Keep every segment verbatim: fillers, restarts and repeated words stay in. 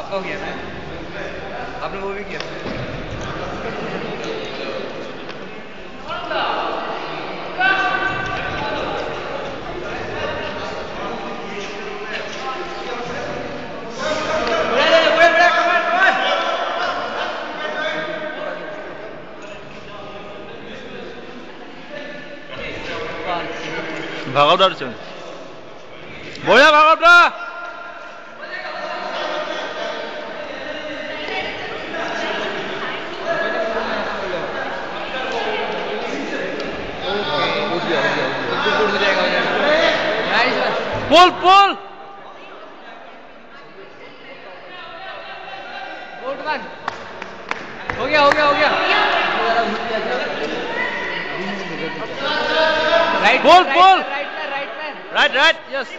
आपका हो गया ना, आपने वो भी किया। भागवत से बोलिए भागवत पुल पुल हो गया हो गया हो गया right pull pull right right right right yes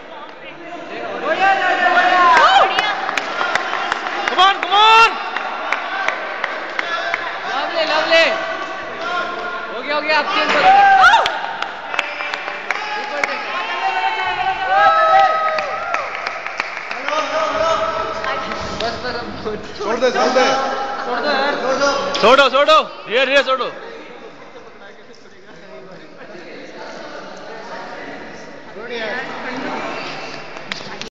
come on come on lovely lovely हो गया हो गया आप चेंज करो बस बस छोड़ दे छोड़ दे छोड़ दो यार छोड़ दो छोड़ो छोड़ो ये ये छोड़ो छोड़िए